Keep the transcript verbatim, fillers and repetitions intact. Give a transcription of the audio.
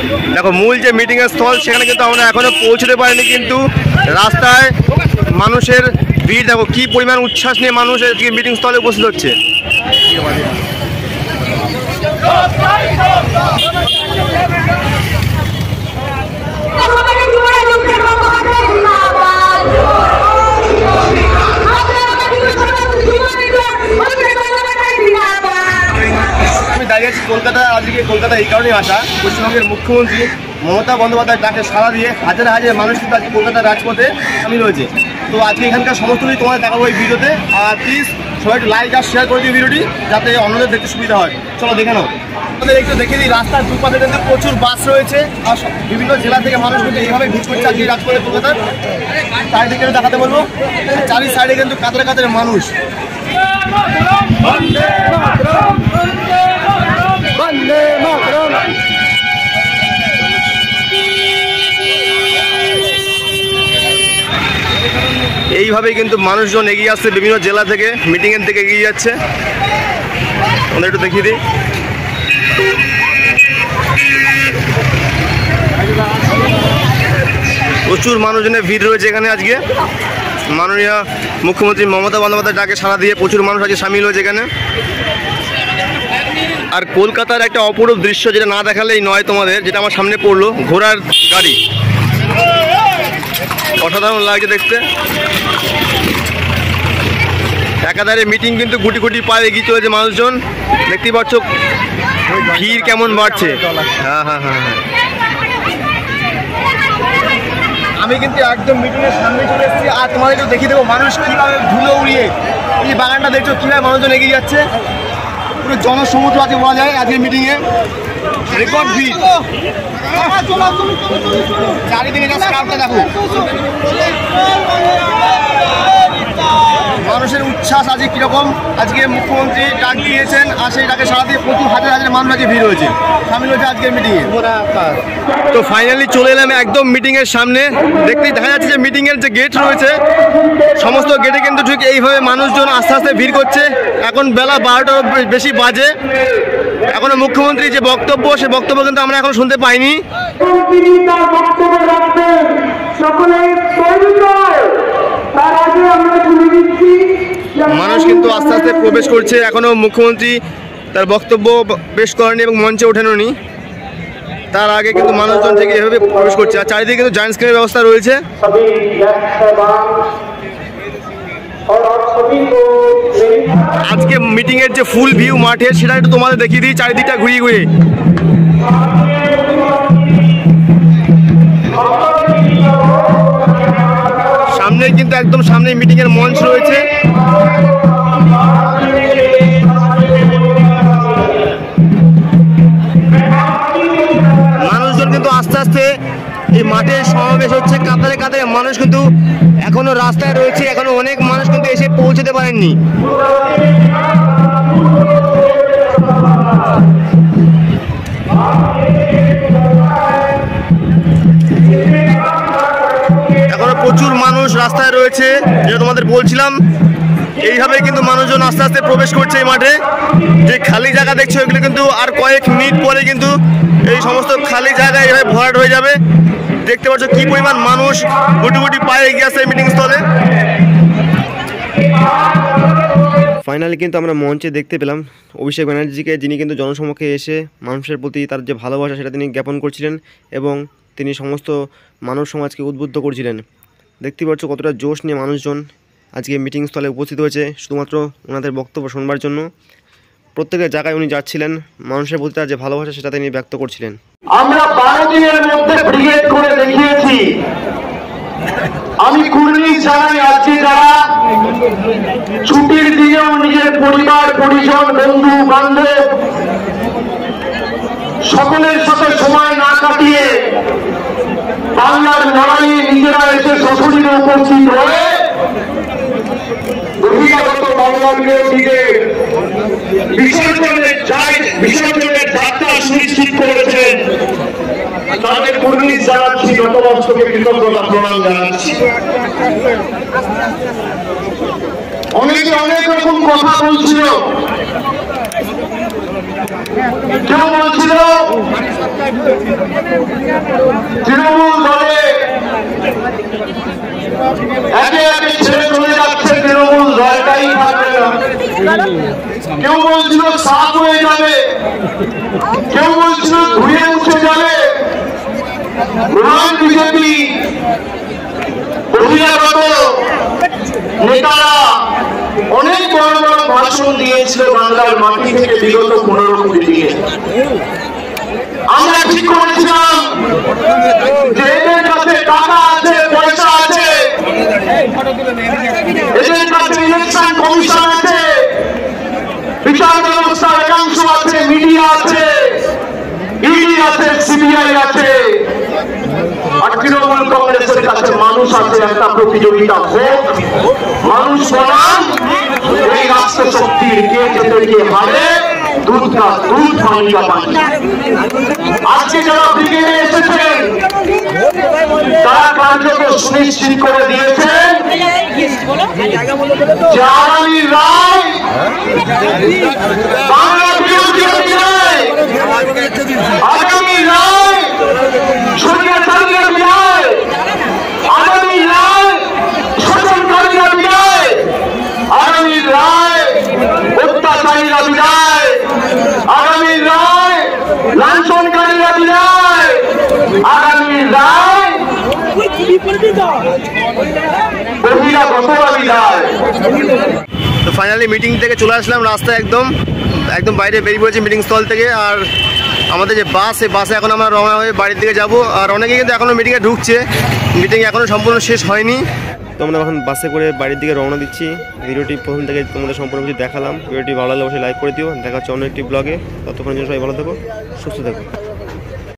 দেখো মূল যে মিটিং এর স্থল সেখানে কিন্তু আমরা এখনো পৌঁছতে পারিনি, কিন্তু রাস্তায় মানুষের ভিড় দেখো কি পরিমাণ উচ্ছ্বাস নিয়ে মানুষ আজকে মিটিং স্থলে উপস্থিত হচ্ছে। আমি দাঁড়িয়ে আছি কলকাতা। আজকে কলকাতা এই কারণেই আসা, পশ্চিমবঙ্গের মুখ্যমন্ত্রী মমতা বন্দ্যোপাধ্যায় ডাকে সাড়া দিয়ে হাজার হাজার মানুষ কিন্তু আজকে কলকাতার রাজপথে সামিল হয়েছে। তো আজকে এখানকার সমস্ত কিছু তোমাদের দেখাবো এই ভিডিওতে। আর প্লিজ সবাই একটু লাইক আর শেয়ার করে দিই ভিডিওটি, যাতে অন্যদের দেখতে সুবিধা হয়। চলো দেখে নাও। আমাদের একটু দেখে দিই, রাস্তার দুপাশে কিন্তু প্রচুর বাস রয়েছে আর বিভিন্ন জেলা থেকে মানুষ কিন্তু এইভাবে ভিড় করছে আজকে রাজপথে কলকাতার। চারিদিকে দেখাতে বলবো, চারি সাইডে কিন্তু কাতারে কাতারে মানুষ। এইভাবেই কিন্তু মানুষজন এগিয়ে আসছে বিভিন্ন জেলা থেকে, মিটিং এর থেকে এগিয়ে যাচ্ছে। আমরা একটু দেখিয়ে দিই। প্রচুর মানুষজনের ভিড় রয়েছে এখানে আজকে। মাননীয় মুখ্যমন্ত্রী মমতা বন্দ্যোপাধ্যায় ডাকে সাড়া দিয়ে প্রচুর মানুষ আজকে সামিল হয়েছে এখানে। আর কলকাতার একটা অপরূপ দৃশ্য যেটা না দেখালেই নয় তোমাদের, যেটা আমার সামনে পড়লো, ঘোড়ার গাড়ি। অসাধারণ লাগছে দেখতে। একাধারে মিটিং কিন্তু গুটি গুটি পায়ে এগিয়ে চলেছে মানুষজন। দেখতেই পাচ্ছ ভিড় কেমন বাড়ছে। হ্যাঁ হ্যাঁ হ্যাঁ হ্যাঁ আমি কিন্তু একদম মিটিং এর সামনে চলে এসেছি আর তোমাদেরকে দেখিয়ে দেবো মানুষ কিভাবে ধুলো উড়িয়ে এই বাগানটা দেখছো কিভাবে মানুষজন এগিয়ে যাচ্ছে। পুরো জনসমুদ্র আছে বলা যায় আজকের মিটিং এ। রেকর্ড ভিড়, চারিদিকে ক্রাউডটা দেখো। মানুষের উচ্ছ্বাস আজকে কিরকম। আজকে মুখ্যমন্ত্রী ডাক দিয়েছেন আর সেই ডাকে সারা দিয়ে প্রচুর হাজার হাজার মানুষ আজকে ভিড় হয়েছে, সামিল হয়েছে আজকের মিটিংয়ে। তো ফাইনালি চলে এলাম একদম মিটিং এর সামনে। দেখতেই দেখা যাচ্ছে যে মিটিং এর যে গেট রয়েছে সমস্ত গেটে কিন্তু ঠিক এইভাবে মানুষজন আস্তে আস্তে ভিড় করছে। এখন বেলা বারোটার বেশি বাজে, এখনো মুখ্যমন্ত্রী যে বক্তব্য সে বক্তব্য কিন্তু আমরা এখন শুনতে পাইনি। মানুষ কিন্তু আস্তে আস্তে প্রবেশ করছে, এখনো মুখ্যমন্ত্রী তার বক্তব্য পেশ করেনি এবং মঞ্চে ওঠেনি। তার আগে কিন্তু মানুষজন থেকে এভাবে প্রবেশ করছে। আর চারিদিকে কিন্তু জায়ান্ট স্ক্রিনের ব্যবস্থা রয়েছে। আজকে মিটিং এর যে ফুল ভিউ মাঠের সেটা একটু তোমাদের দেখিয়ে দিই চারিদিকটা ঘুরিয়ে ঘুরিয়ে। সামনে কিন্তু একদম সামনে মিটিং এর মঞ্চ রয়েছে। মানুষজন কিন্তু আস্তে আস্তে এই মাঠে সমাবেশ হচ্ছে, কাতারে কাতারে মানুষ কিন্তু এখনো রাস্তায় রয়েছে। এখনো অনেক মানুষ কিন্তু এসে পৌঁছতে পারেননি। এখনো প্রচুর মানুষ রাস্তায় রয়েছে, যেটা তোমাদের বলছিলাম। এইভাবে কিন্তু মানুষজন আস্তে আস্তে প্রবেশ করছে এই মাঠে। যে খালি জায়গা দেখছো এগুলো কিন্তু আর কয়েক মিনিট পরে কিন্তু এই সমস্ত খালি জায়গা এইভাবে ভরাট হয়ে যাবে। দেখতে পাচ্ছ কি পরিমাণ মানুষ গুটি গুটি পায়ে এগিয়ে আসছে মিটিং স্থলে। ফাইনালি কিন্তু আমরা মঞ্চে দেখতে পেলাম অভিষেক ব্যানার্জিকে, যিনি কিন্তু জনসমক্ষে এসে মানুষের প্রতি তার যে ভালোবাসা সেটা তিনি জ্ঞাপন করছিলেন এবং তিনি সমস্ত মানব সমাজকে উদ্বুদ্ধ করছিলেন। দেখতে পাচ্ছ কতটা জোশ নিয়ে মানুষজন আজকে মিটিং স্থলে উপস্থিত হয়েছে শুধুমাত্র ওনাদের বক্তব্য শুনবার জন্য। প্রত্যেকের জায়গায় উনি যাচ্ছিলেন, মানুষের প্রতি তার যে ভালোবাসা সেটা তিনি ব্যক্ত করছিলেন। আমরা বারো দিনের মধ্যে ব্রিগেড করে দেখিয়েছি। আমি কুর্নি জানাই আজকে যারা ছুটির দিনেও নিজের পরিবার পরিজন বন্ধু বান্ধব সকলের সাথে সময় না কাটিয়ে বাংলার লড়াইয়ে নিজেরা এসে সশরীরে উপস্থিত হয়ে বহিরাগত বাংলাদেশের দিকে বিসর্জনের বিসর্জনের যাত্রা সুনিশ্চিত করেছেন। তাদের কর্মী জানাচ্ছি, নতমস্তকে কৃতজ্ঞতা প্রণাম জানাচ্ছি। অনেকে অনেক রকম কথা বলছিল, কেউ বলছিল তৃণমূল দলে একে একে ছেড়ে চলে যাচ্ছে, তৃণমূল দলটাই থাকবে না। কেউ বলছিল সাফ হয়ে যাবে, কেউ বলছিল ধুয়ে উঠে যাবে। বিজেপি বহিরাগত নেতারা অনেক বড় বড় ভাষণ দিয়েছিল বাংলার মাটি থেকে বিগত পনেরো কোটি দিকে। আমরা ঠিক করেছিলাম যে এদের কাছে টাকা আছে, পয়সা আছে, এদের কাছে ইলেকশন কমিশন আছে, বিচার ব্যবস্থার একাংশ আছে, মিডিয়া আছে, ইডি আছে, সিবিআই আছে, আর তৃণমূল কংগ্রেসের কাছে মানুষ আছে। একটা প্রতিযোগিতা হোক, মানুষ বনাম এই রাষ্ট্র শক্তির কে যেতে কে হারে, দুধ কা দুধ পানি কা পানি। আজকে যারা ব্রিগেডে এসেছেন তারা কার্যত সুনিশ্চিত করে দিয়েছেন যে আগামী রায় বাংলা বিরোধী অধিনায়, আগামী রায় স্বৈরাচারীরা বিদায়, আগামী রায় শোষণকারীরা বিদায়, আগামী রায় অত্যাচারীরা বিদায়, আগামী রায় লাঞ্ছনকারীরা বিদায়, আগামী রায় বহিরাগতরা বিদায়। তো ফাইনালি মিটিং থেকে চলে আসলাম রাস্তায়, একদম একদম বাইরে বেরিয়ে পড়েছি মিটিং স্থল থেকে। আর আমাদের যে বাস, সেই বাসে এখন আমরা রওনা হয়ে বাড়ির দিকে যাব। আর অনেকে কিন্তু এখনও মিটিংয়ে ঢুকছে, মিটিং এখনও সম্পূর্ণ শেষ হয়নি। তো আমরা এখন বাসে করে বাড়ির দিকে রওনা দিচ্ছি। ভিডিওটি প্রথম থেকে তোমাদের সম্পূর্ণ কিছু দেখালাম। ভিডিওটি ভালো লাগলে অবশ্যই লাইক করে দিও। দেখা হচ্ছে অন্য একটি ব্লগে। ততক্ষণের জন্য সবাই ভালো থেকো, সুস্থ থেকো।